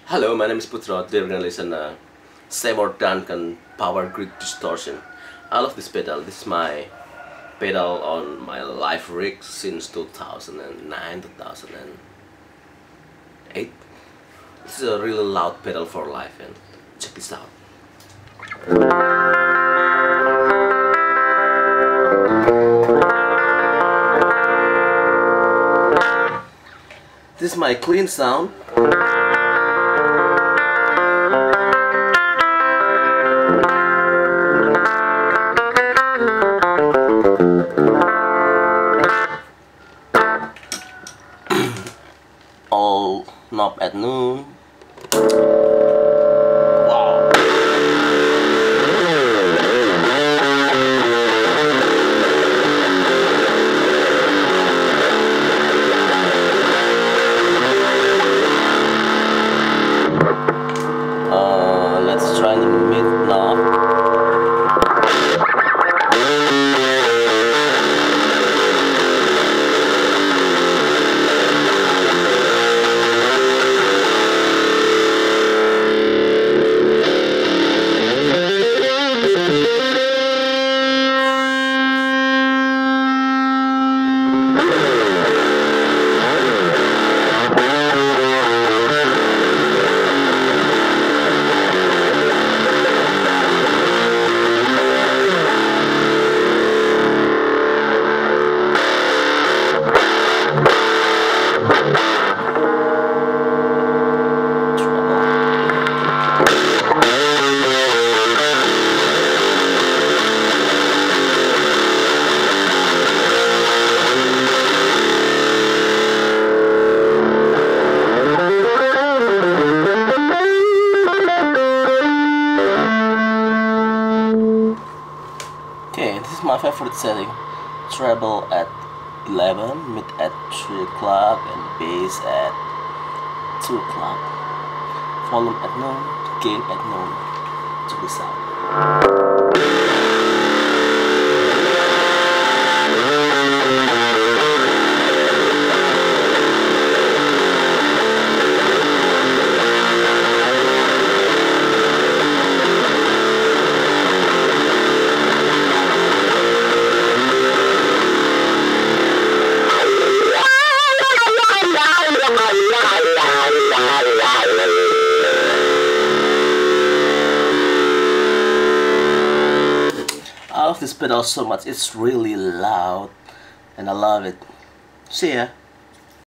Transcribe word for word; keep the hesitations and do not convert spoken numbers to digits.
Hello, my name is Putra. Today we're gonna listen to Seymour Duncan Power Grid Distortion. I love this pedal. This is my pedal on my live rig since two thousand nine, two thousand eight. This is a really loud pedal for live, and check this out. This is my clean sound. All knob at noon. Wow. Uh, let's try the mid knob. Okay, this is my favorite setting. Treble at eleven, mid at three o'clock, and bass at two o'clock. Volume at noon, gain at noon. Check this out. I love this pedal so much. It's really loud and I love it. See ya.